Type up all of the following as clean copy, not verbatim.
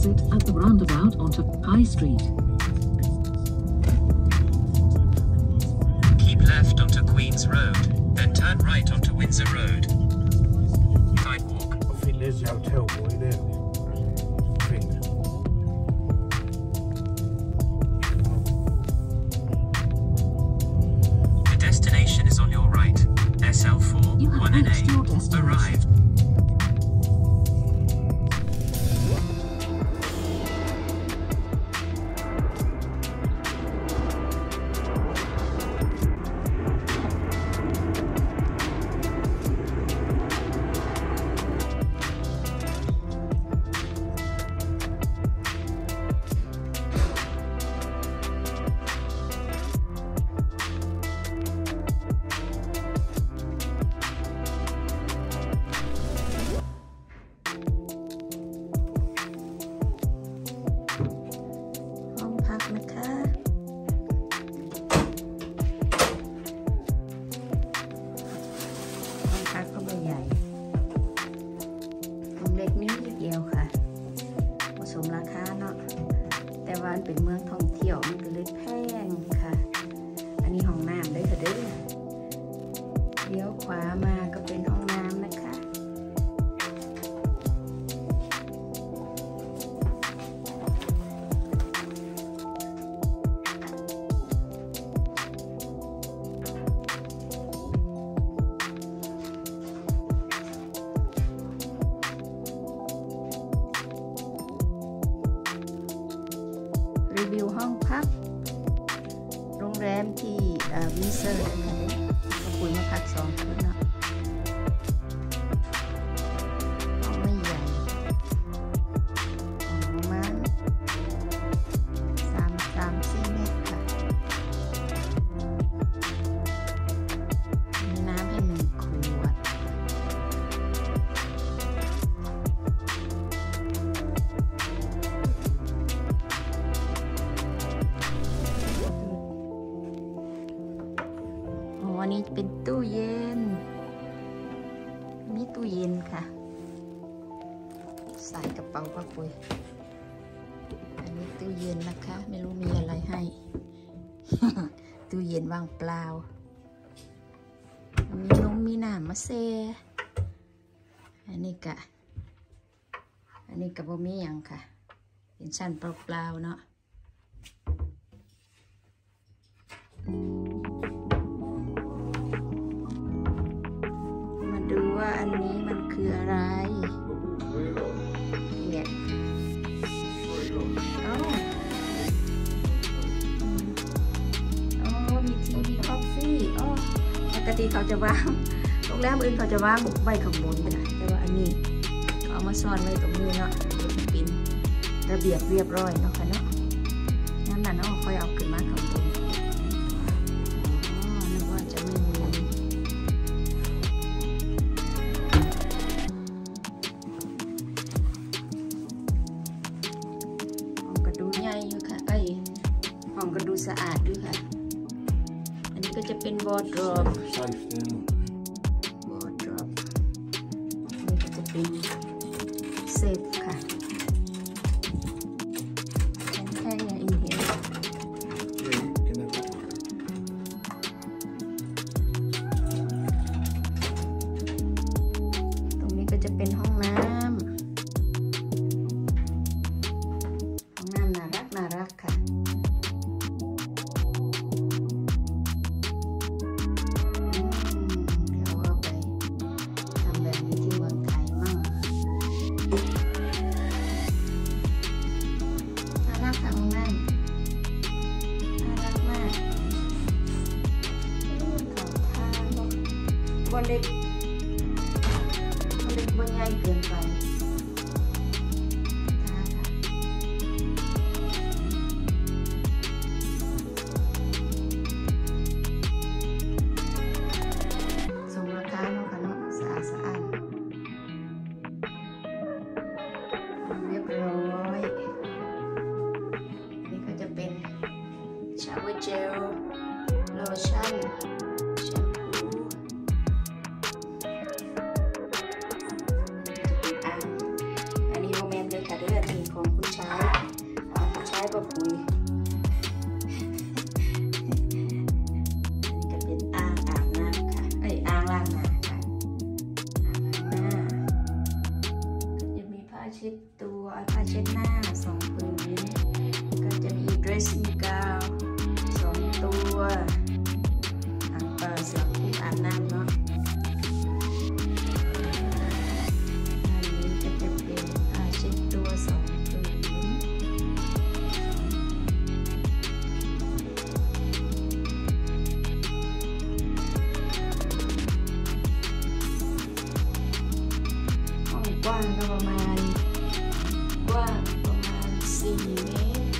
exit at the roundabout onto High Street. Keep left onto Queen's Road, then turn right onto Windsor Road. Sidewalk. I think there's the hotel boy there. I think. The destination is on your right. SL4 You have reached your 1NA. destination. Arrived. ห้องพักนะคะห้องพักก็ไม่ใหญ่ห้องเล็กนิดเดียวค่ะผสมราคาเนาะแต่ว่ามันเป็นเมืองท่องเที่ยวมันก็เลยแพงค่ะอันนี้ห้องน้ำเลยค่ะเด้อเลี้ยวขวามาก็เป็นห้องน้ำนะคะ รีวิวห้องพักโรงแรมที่วินเซอร์นะคะก็คุยมาพัก2 คืนเนาะห้องไม่ใหญ่ห้องประมาณ3-4 เมตรค่ะมีน้ำให้1 ขวดอันนี้เป็นตู้เย็นนี่ตู้เย็นค่ะใส่กระเป๋าป้าปุยอันนี้ตู้เย็นนะคะไม่รู้มีอะไรให้ ตู้เย็นว่างเปล่ามีนมมีน้ำมาเซอันนี้กะบ่มีหยังค่ะเป็นชั้นเปล่าๆเนาะดูว่าอันนี้มันคืออะไรเนี่ยมีทีวีคอฟฟี่ปกติเขาจะวางโรงแรมอื่นเขาจะวางไว้ข้างบนนะแต่ว่าอันนี้เขาเอามาซ่อนไว้ตรงนี้เนาะเป็นระเบียบเรียบร้อยเนาะค่ะเนาะงั้นน่ะเนาะค่อยเอาขึ้นมาข้างบนนึกว่าจะไม่มีห้องก็ดูสะอาดด้วยค่ะอันนี้ก็จะเป็นวอร์ดรอปนี่ก็จะเป็นเซฟค่ะแค่อย่างอินเดียตรงนี้ก็จะเป็นห้องน้ำน่ารักค่ะบนเล็กบนใหญ่เกินไปสมราคาเนาะค่ะเนาะสะอาดเรียบร้อยนี่ก็จะเป็นชาวเวอร์เจลโลชั่นของคุณชผ้าเช็ดหน้า2 ผืนก็จะมี dressing gown 2 ตัวเสื้อคลุมอาบน้ำเนาะอันนี้ก็จะเป็นผ้าเช็ดตัว2 ผืนห้องกว้างก็ประมาณ4 เมตร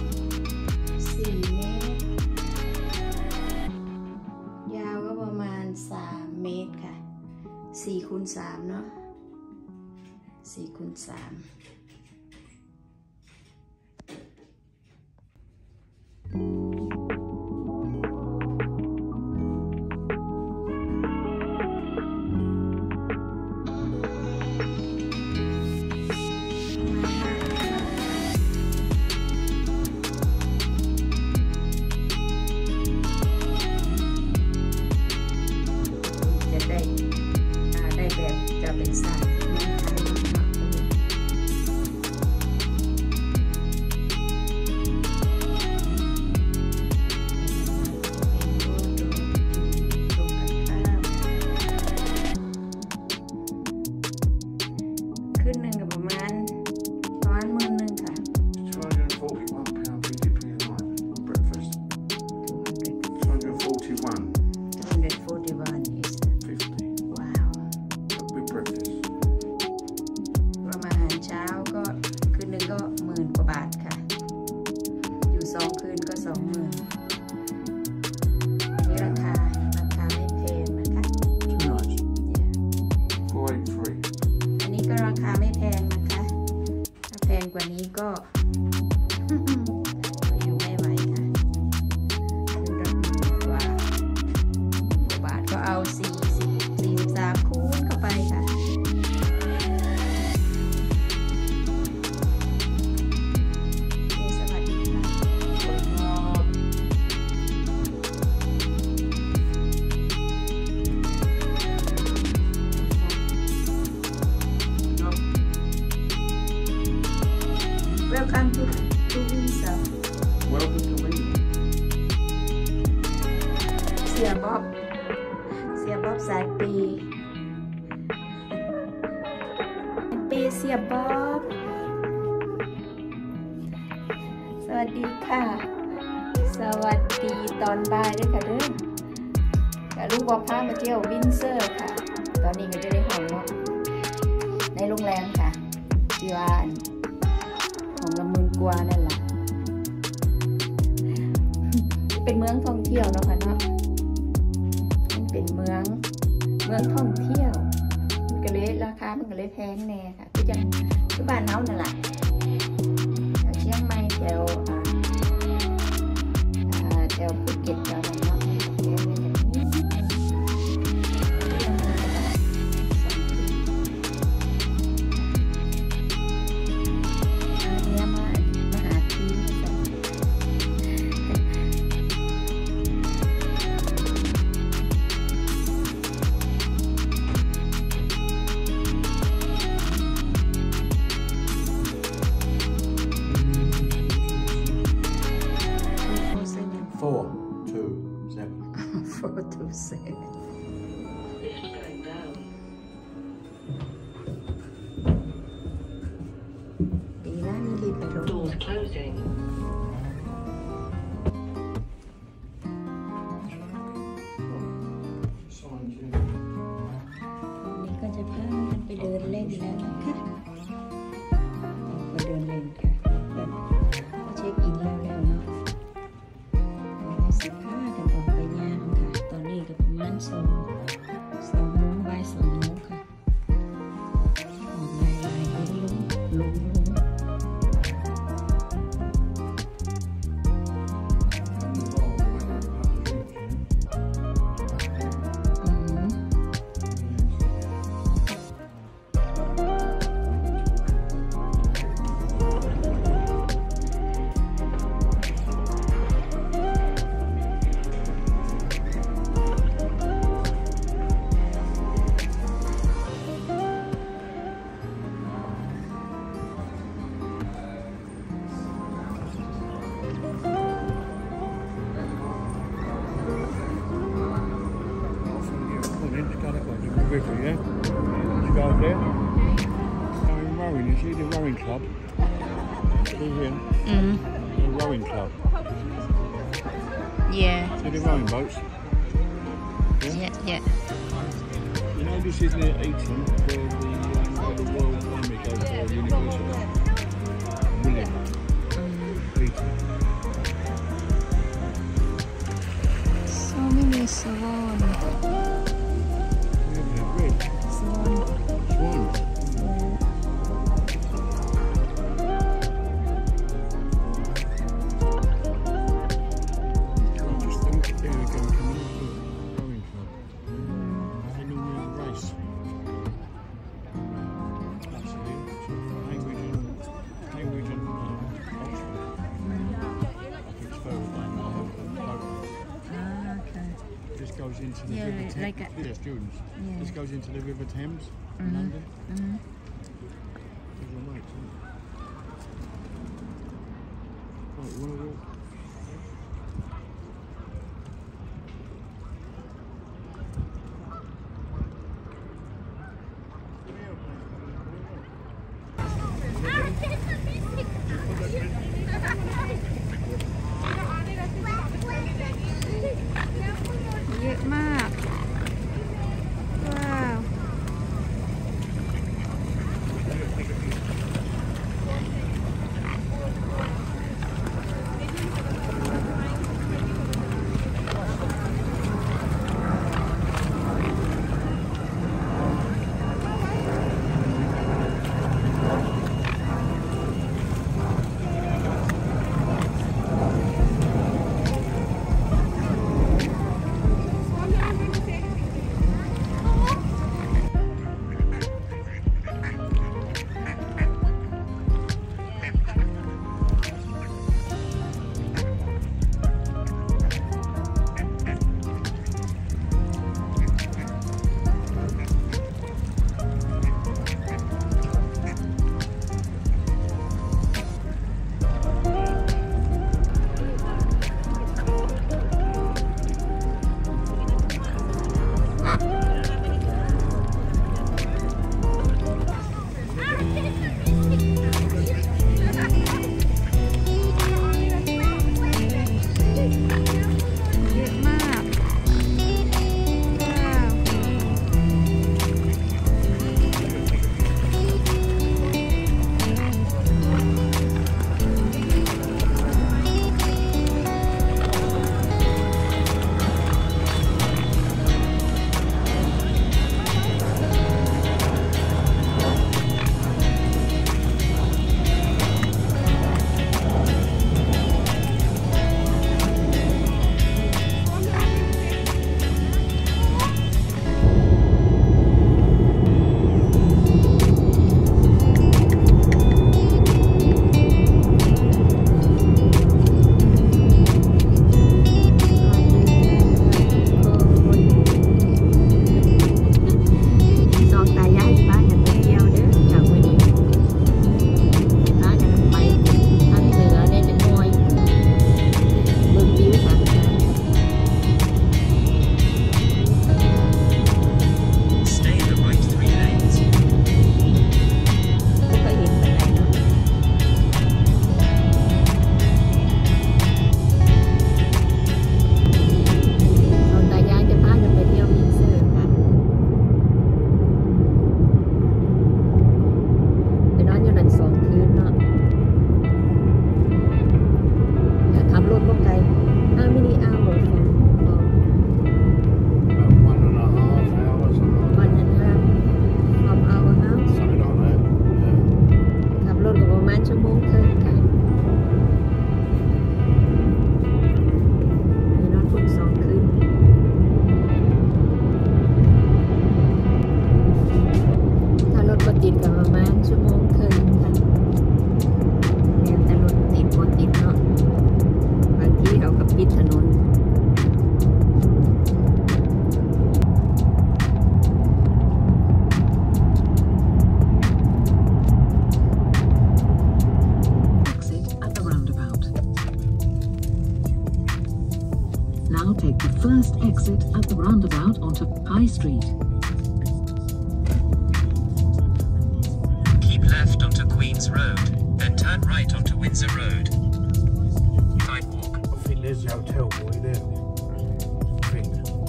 ยาวก็ประมาณ3 เมตรค่ะ4 คูณ 3เนาะ4 คูณ 3ได้แบบจะเป็นสายขึ้นหนึ่งกับประมาณ10,000ค่ะ £241 for breakfast. 241. is 50. ว้าว Big breakfast. รวมอาหารเช้าก็คืนหนึ่งก็10,000 กว่าบาทค่ะอยู่2 คืนก็ 20,000นี่ราคาไม่แพงนะคะ 2 nights. 483. อันนี้ก็ราคาไม่แพงนะคะถ้าแพงกว่านี้ก็ อยู่ไม่ไหวค่ะคืนละ10,000 กว่าบาทก็เอา43 คูณเข้าไปค่ะสวัสดีค่ะWelcome to Windsor. Welcome to Windsor. เสียบ๊อบสายปีเสียบ๊อบสวัสดีค่ะสวัสดีตอนบ่ายด้วยค่ะเด้อกับลูกบอกพามาเที่ยววินเซอร์ค่ะตอนนี้ก็จะได้ห้องเนาะในโรงแรมค่ะที่ว่าของละ10,000 กว่านั่นแหละเป็นเมืองท่องเที่ยวเนาะค่ะเนาะมันเป็นเมืองท่องเที่ยวมันก็เลยราคามันก็เลยแพงแน่ค่ะคือบ้านเฮานั่นแหละแถวเชียงใหม่แถวภูเก็ตแถวนั้นเนาะดีนะมีลิฟต์ Doors closing. นี่ก็จะพากันไปเดินเล่นแล้วนะคะไปเดินเล่นค่ะแบบเช็คอินแล้วเนาะสิพากันออกไปย่างค่ะตอนนี้ก็ประมาณ2 โมงบ่าย 2 โมงค่ะออกลายลง river, yeah? You go over there. Going rowing, you see the rowing club? See here? The rowing club. Yeah. See the rowing boats? Yeah. You know this is near Eton, where the Royal Army goes to university. William. Eton. So many swan. Swan. Goes into the River Thames. Like a, students. Yeah. This goes into the River Thames in London. These are mates, isn't it? Right, you want to walk? เยอะมาก ว้าว Now take the first exit at the roundabout onto High Street. Queen's Road, then turn right onto Windsor Road. Sidewalk. I think there's the hotel boy there. I think.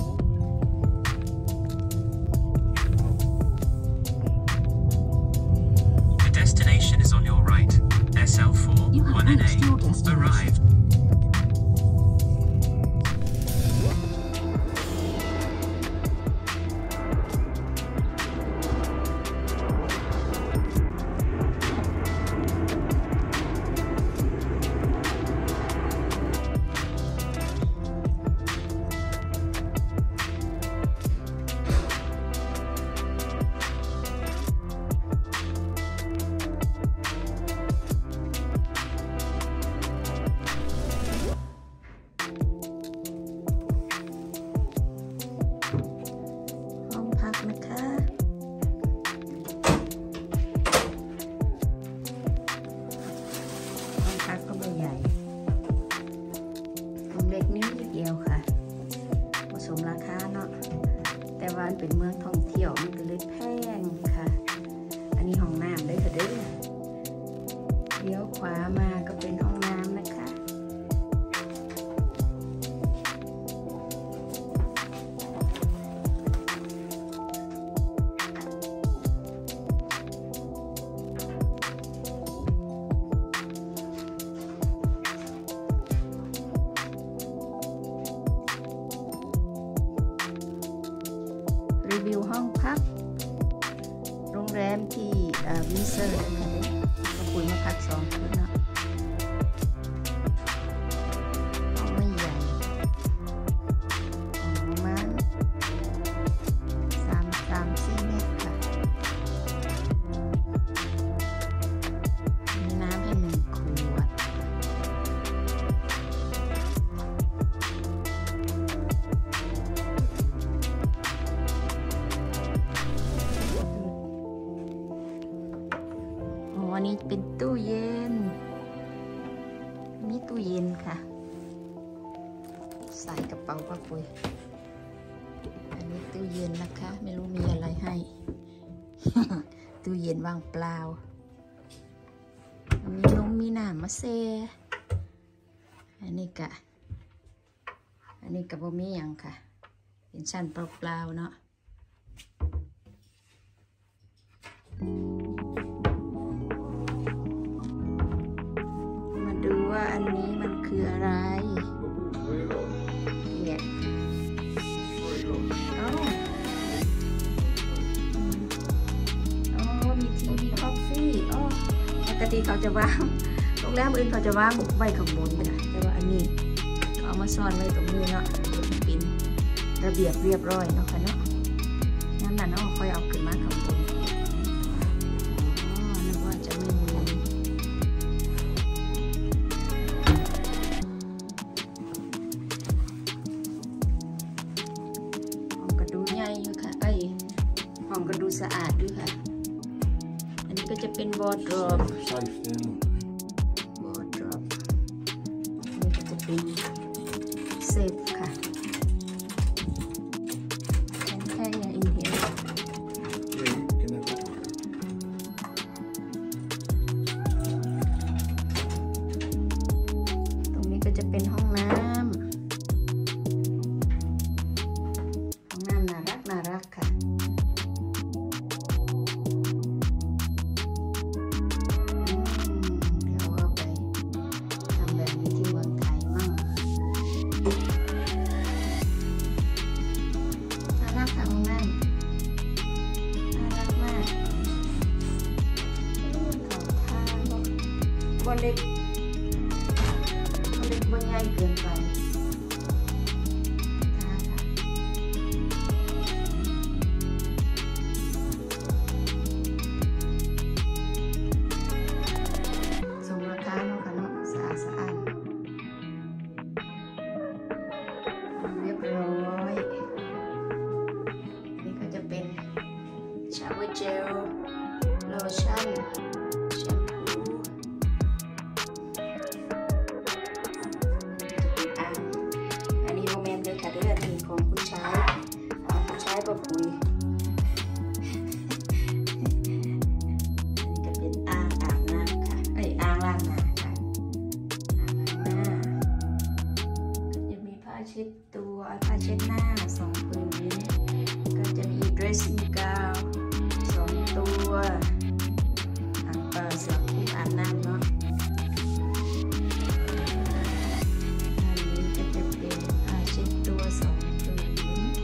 The destination is on your right. SL4 You have reached your 1NA. destination. Arrived. ห้องพักนะคะห้องพักก็ไม่ใหญ่ห้องเล็กนิดเดียวค่ะผสมราคาเนาะแต่ว่าเป็นเมืองท่องเที่ยวมันก็เลยแพงค่ะ อันนี้ห้องน้ำด้วยค่ะเด้อเลี้ยวขวามาก็เป็นห้องน้ำนะคะรีวิวห้องพักโรงแรมที่วินเซอร์นะคะก็คุยมาพัก2 คืนเนาะห้องไม่ใหญ่ห้องประมาณ3-4 เมตรค่ะมีน้ำให้1 ขวดอันนี้เป็นตู้เย็นมีตู้เย็นค่ะ ใส่กระเป๋าผ้าปุยอันนี้ตู้เย็นนะคะ ไม่รู้มีอะไรให้ ตู้เย็นว่างเปล่ามีน้ำมาเซอันนี้กะบ่มีหยังค่ะ เป็นชั้นเปล่าๆเนาะมาดูว่าอันนี้มันคืออะไรเนี่ยมีทีวีคอฟฟี่ปกติเขาจะวางโรงแรมอื่นเขาจะวางไว้ข้างบนเลยแต่ว่าอันนี้เขาเอามาซ่อนไว้ตรงนี้เนาะเป็นระเบียบเรียบร้อยเนาะค่ะเนาะนั่นน่ะเนาะค่อยเอาขึ้นมาข้างบนนึกว่าจะไม่มีห้องก็ดูใหญ่อยู่ค่ะห้องก็ดูสะอาดด้วยค่ะอันนี้ก็จะเป็นวอร์ดโรบ Safe there. วอร์ดโรบนี่ก็จะเป็นเซฟค่ะแค่อย่างอินเดีย Yeah, you can have it. ตรงนี้ก็จะเป็นห้องน้ำน่ารักค่ะเดี๋ยวเอาไปทำแบบนี้ที่เมืองไทยมั่งน่ารักค่ะห้องน้ำน่ารักมากเขาทาบ่เล็กบ่ใหญ่เกินไปสมราคาเนาะค่ะเนาะสะอาดเรียบร้อยนี่ก็จะเป็นชาวเวอร์เจลโลชั่นแชมพูอันนี้โมเมนต์เลยค่ะด้วยอันนี้ของคุณชายก็คุยอันนี้ก็เป็นอ่างอาบน้ dressing gown 2 ตัวสำหรับผู้อาบน้ำเนาะอันนี้ก็จะเป็นผ้าเช็ดตัว2 ผืน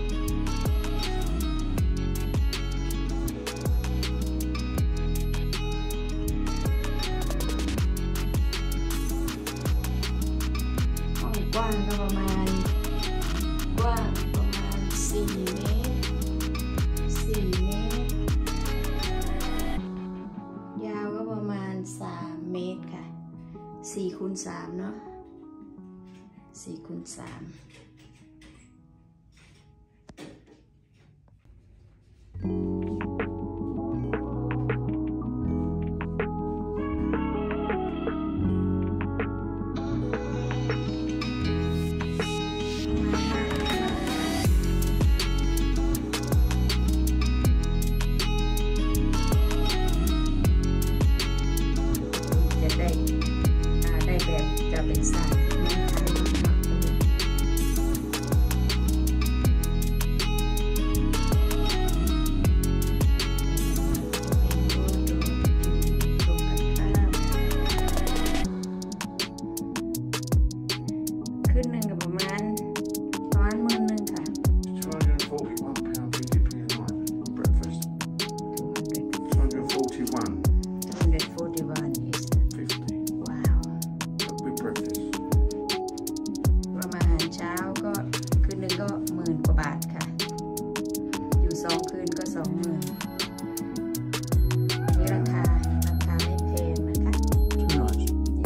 ห้องกว้างก็ประมาณ4 เมตร ยาวก็ประมาณ3 เมตรค่ะ4 คูณ 3เนาะ4 คูณ 3ได้แบบจะเป็นสายขึ้นหนึ่งกับประมาณ10,000ค่ะ £241.50p a night breakfast. 241. is 50 ว้าว with breakfast. รวมอาหารเช้าก็คืนหนึ่งก็10,000 กว่าบาทค่ะอยู่2 คืนก็ 20,000นี่ราคาไม่แพงนะคะ 2 nights.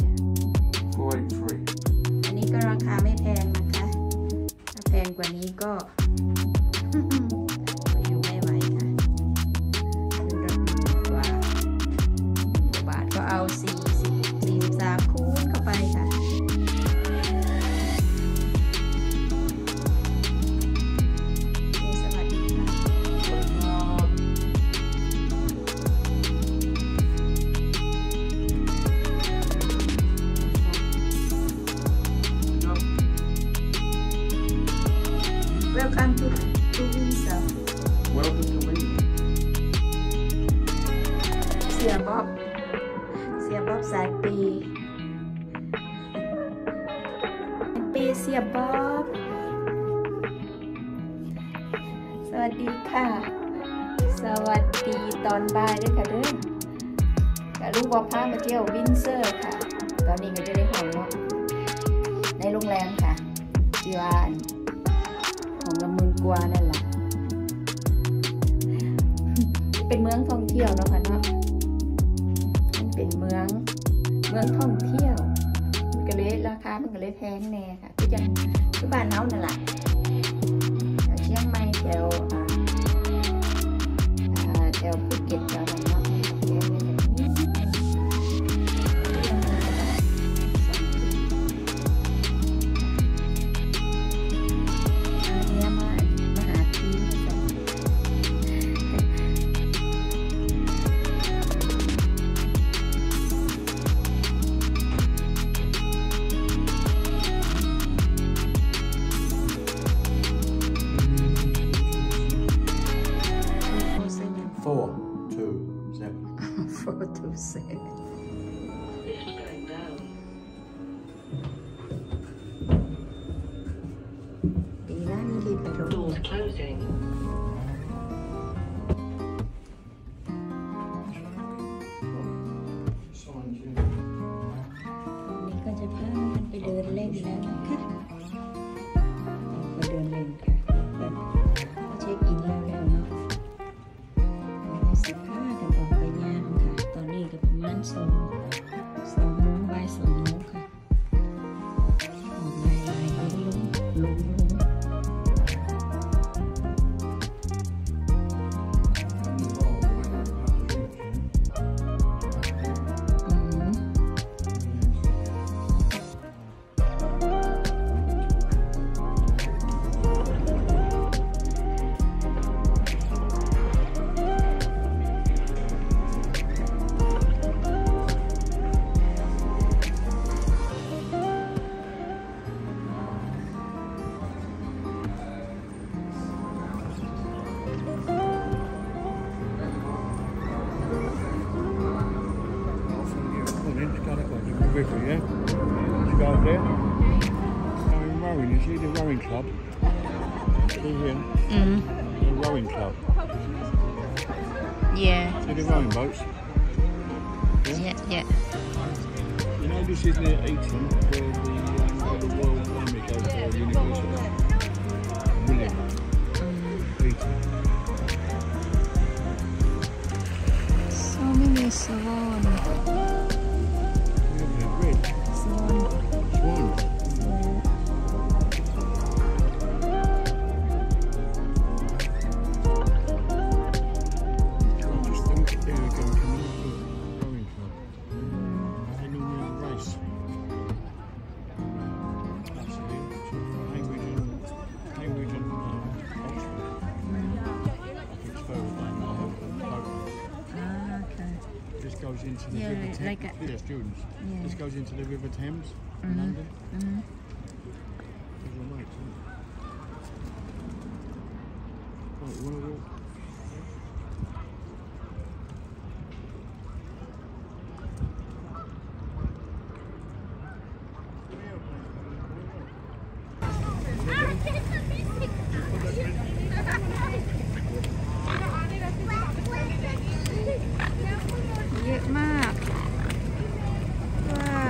483. อันนี้ก็ราคาไม่แพงนะคะถ้าแพงกว่านี้ก็อยู่ไม่ไหวค่ะคืนละ10,000 กว่าบาทก็เอา43 คูณเข้าไปค่ะสวัสดีค่ะWelcome to Windsor. Welcome to Windsor. เสียบ๊อบสายปีเสียบ๊อบสวัสดีค่ะสวัสดีตอนบ่ายด้วยค่ะเด้อกับลูกบอกพามาเที่ยววินเซอร์ค่ะตอนนี้ก็จะได้ห้องเนาะในโรงแรมค่ะที่ว่าของละ10,000 กว่านั่นแหละเป็นเมืองท่องเที่ยวเนาะค่ะเนาะมันเป็นเมืองท่องเที่ยวมันก็เลยราคามันก็เลยแพงแน่ค่ะคือบ้านเฮานั่นแหละแถวเชียงใหม่แถวภูเก็ตแถวนั้นเนาะแพงเลยดีนะมีที่พัดลม Doors closing. นี่ก็จะพากันไปเดินเล่นแล้วนะคะไปเดินเล่นค่ะเช็คอินแล้วเนาะสิบห้ากันออกไปย่างค่ะตอนนี้ก็ประมาณ2 โมงบ่าย 2 โมงค่ะออกลายลง Griffith, yeah? You go over there. Going rowing, you see the rowing club? See here? The rowing club. Yeah. See the rowing boats? Yeah. You know this is near Eton, where the Royal Army goes to university. William. Eton. So many swan. Red. Swan. Swan. Goes into the River Thames. Like students. Yeah. This goes into the River Thames in London. These are mates, isn't it? Right, you want to walk? เยอะมากว้าว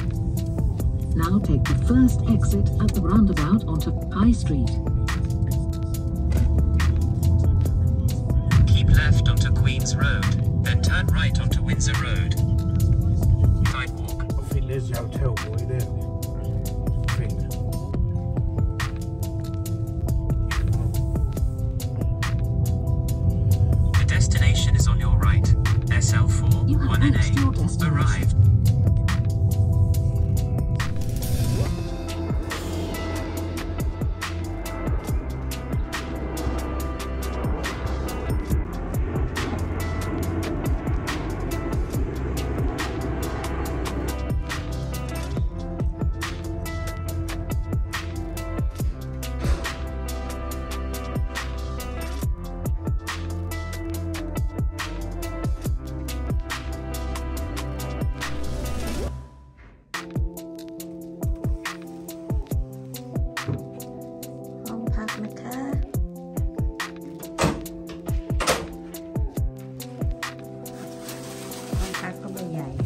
Now take the first exit at the roundabout onto High Street. Windsor Road. Sidewalk. I think there's the hotel boy there. I think. The destination is on your right. SL4 You have 1NA. reached your destination. Arrived. ห้องพักนะคะห้องพักก็ไม่ใหญ่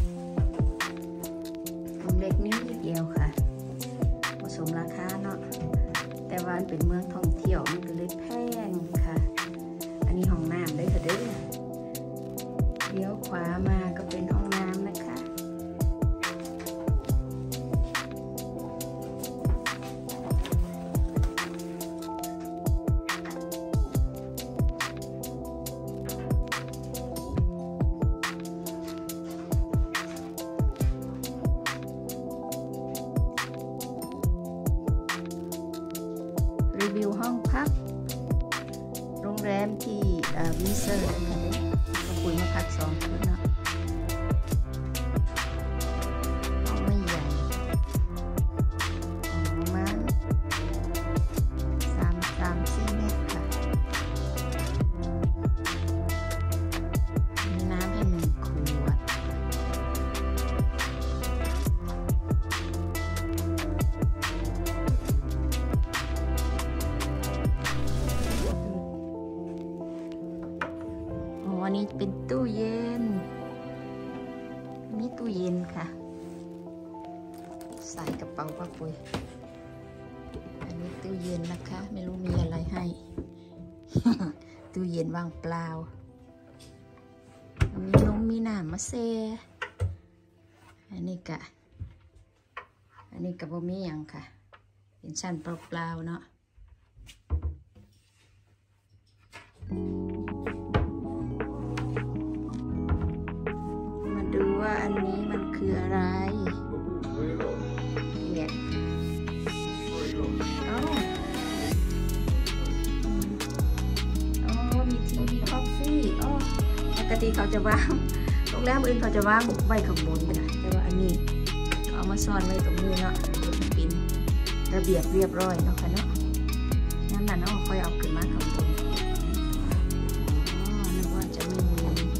ห้องเล็กนิดเดียวค่ะผสมราคาเนาะแต่ว่ามันเป็นเมืองท่องเที่ยวมันก็เลยแพงค่ะ อันนี้ห้องน้ำด้วยค่ะเด้อเลี้ยวขวามาก็เป็นห้องน้ำนะคะ รีวิวห้องพักโรงแรมที่วินเซอร์นะคะเด้อคุยมาพัก2 คืนเนาะห้องไม่ใหญ่ห้องประมาณ3-4 เมตรค่ะมีน้ำให้1 ขวดวันนี้เป็นตู้เย็นมีตู้เย็นค่ะใส่กระเป๋าป้าปุ้ยอันนี้ตู้เย็นนะคะไม่รู้มีอะไรให้ ตู้เย็นว่างเปล่ามีน้ำมาเซอันนี้กะบ่มีหยังค่ะเป็นชั้นเปล่าๆเนาะมาดูว่าอันนี้มันคืออะไรเนี่ยมีทีวีคอฟฟี่ปกติเขาจะวางโรงแรมอื่นเขาจะวางไว้ข้างบนนะแต่ว่าอันนี้เขาเอามาซ่อนไว้ตรงนี้เนาะเป็นระเบียบเรียบร้อยเนาะค่ะเนาะนั่นน่ะเนาะค่อยเอาขึ้นมาข้างบนนึกว่าจะไม่มี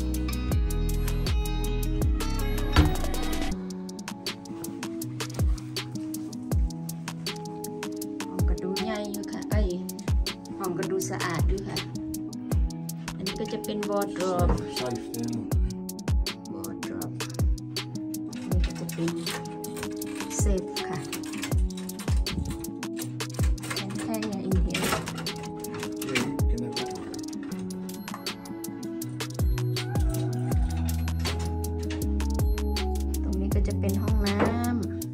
ห้องก็ดูใหญ่อยู่ค่ะห้องก็ดูสะอาดด้วยค่ะอันนี้ก็จะเป็นวอร์ดรอป Safe there. วอร์ดรอปนี่ก็จะเป็นเซฟค่ะฉันแค่ยังอินเดีย Yeah, in that. ตรงนี้ก็จะเป็นห้องน้ำ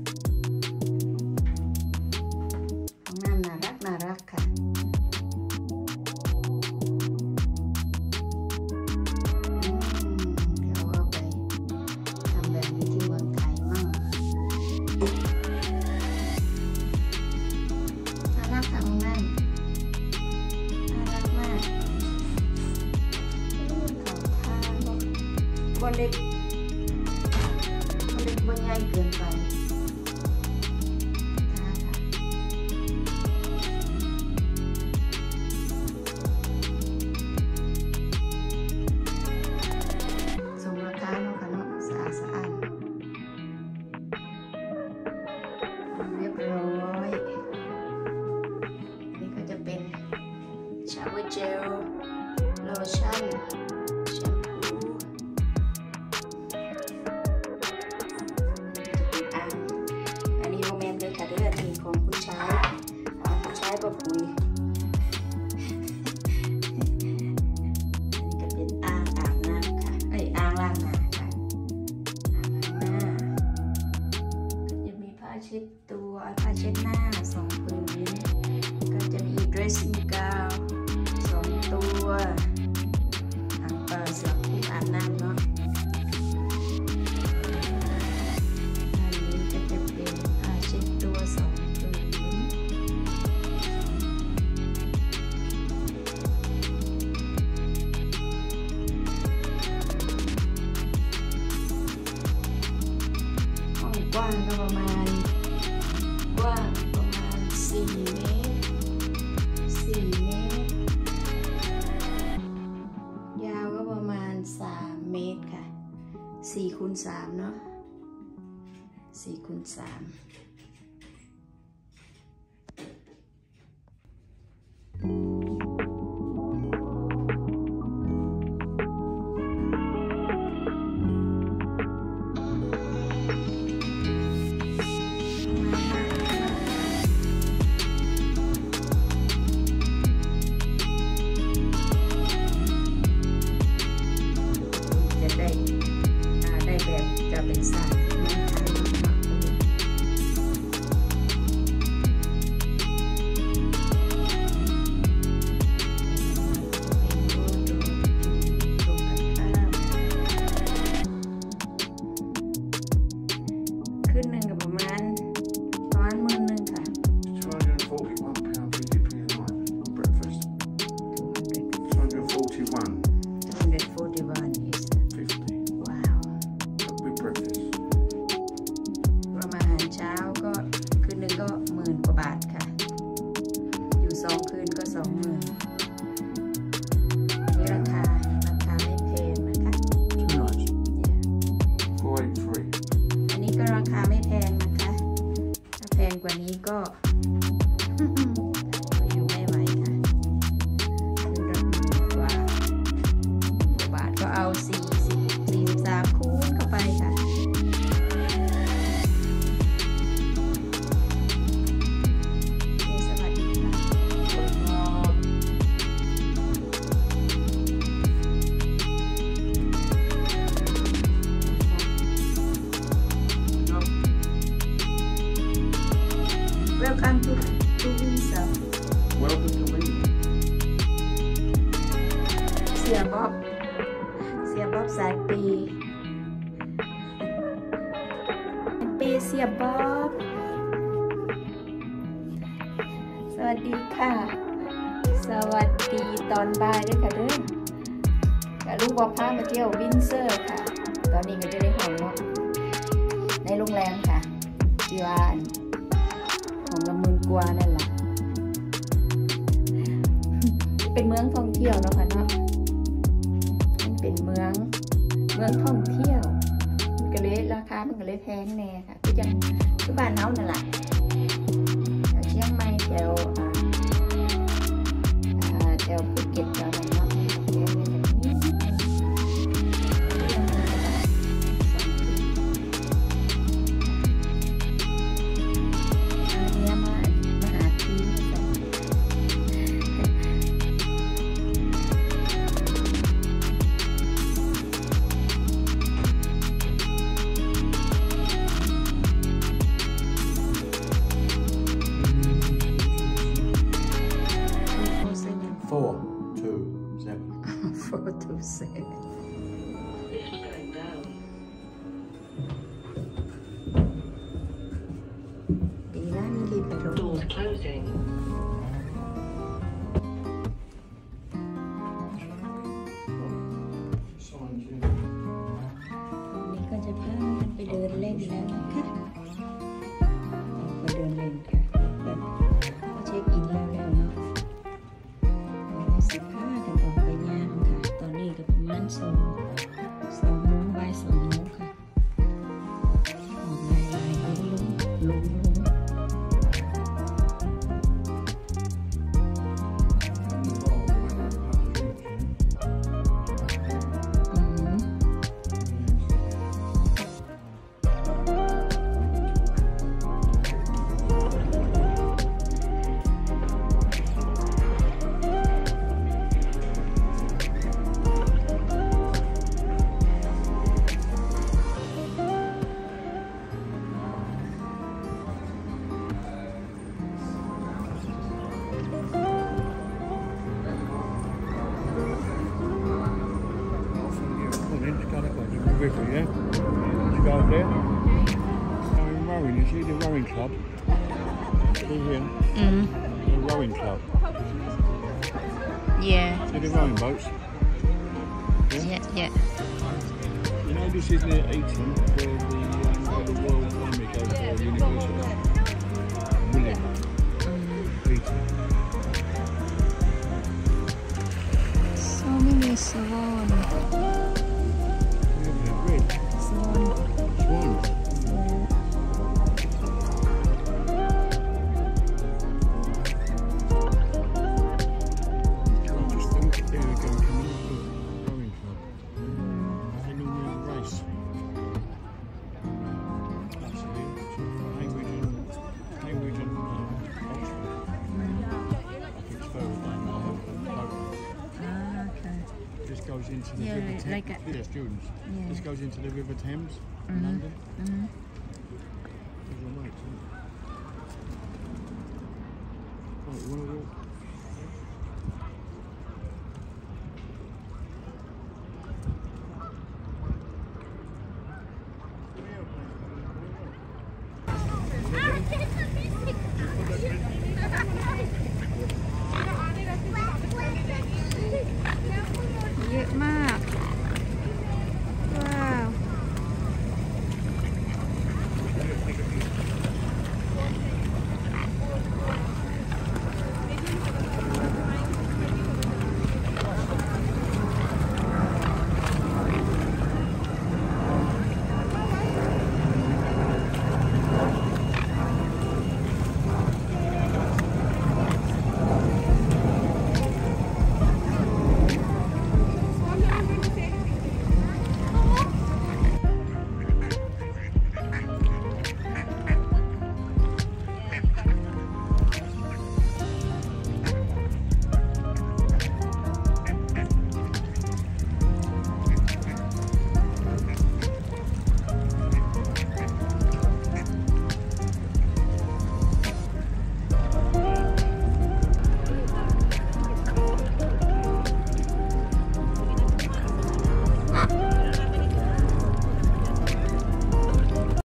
น่ารักค่ะเดี๋ยวเอาไปทำแบบนี้ที่เมืองไทยมั่งน่ารักค่ะห้องน้ำน่ารักมากเขาทานบ่เล็กบ่ใหญ่เกินไปสมราคาเนาะค่ะเนาะสะอาดเรียบร้อยนี่ก็จะเป็นชาวเวอร์เจลโลชั่นแชมพูอันนี้โมเมนต์เลยค่ะเด้ออันนี้ของผู้ชายป้าปุ้ยอันนี้ก็เป็นอ่างอาบน้ำค่ะอ่างล้างหน้าค่ะเช็ดตัวผ้าเช็ดหน้า2 ผืนก็จะมี dressing gown 2 ตัวเสื้อคลุมอาบน้ำเนาะอันนี้ก็จะเป็นผ้าเช็ดตัว2 ผืนห้องกว้างก็ประมาณ4 เมตรยาวก็ประมาณ3 เมตรค่ะ4 คูณ 3เนาะ4 คูณ 3ได้แบบจะเป็นสายขึ้นหนึ่งกับประมาณ10,000ค่ะ241 is คืนหนึ่งก็10,000 กว่าบาทค่ะอยู่2 คืนก็ 20,000นี่ราคาไม่แพงนะคะอันนี้ก็ราคาไม่แพงนะคะถ้าแพงกว่านี้ก็ อยู่ไม่ไหวค่ะคืนละ10,000 กว่าบาทก็เอา43 คูณเข้าไปค่ะWelcome to Windsor. Welcome to Windsor. เสียบ๊อบสายปีเสียบ๊อบสวัสดีค่ะสวัสดีตอนบ่ายด้วยค่ะเด้อกับลูกบอพามาเที่ยววินเซอร์ค่ะตอนนี้ก็จะได้ห้องเนาะในโรงแรมค่ะที่ว่าของละ10,000 กว่านั่นแหละเป็นเมืองท่องเที่ยวเนาะค่ะเนาะมันเป็นเมืองท่องเที่ยวมันก็เลยราคามันก็เลยแพงแน่ค่ะคือบ้านเฮานั่นแหละแถวเชียงใหม่แถวภูเก็ตแถวนั้นเนาะแพงเลยแบบนี้ Doors closing. นี่ก็จะพากันไปเดินเล่นแล้วนะคะไปเดินเล่นค่ะเช็คอินแล้วเนาะ15 กันออกไปย่างค่ะตอนนี้ก็ประมาณ2 โมงบ่าย 2 โมงค่ะออกลายลง to go over there. Going rowing, you see the rowing club? See here, the rowing club. Yeah. See the rowing boats? Yeah. You know this is near Eton, where the Royal Army goes to university. William. Eton. So many swan. Red. Swan. Swans. Just think, there we go, come on, look, rowing club. They normally race. That's it, Cambridge and Oxford. I think it's further down the boat. Okay. This goes into the Yeah, River Thames. like Yeah, students. Yeah. This goes into the River Thames in London. There's your mates, isn't it? Right, you want to walk?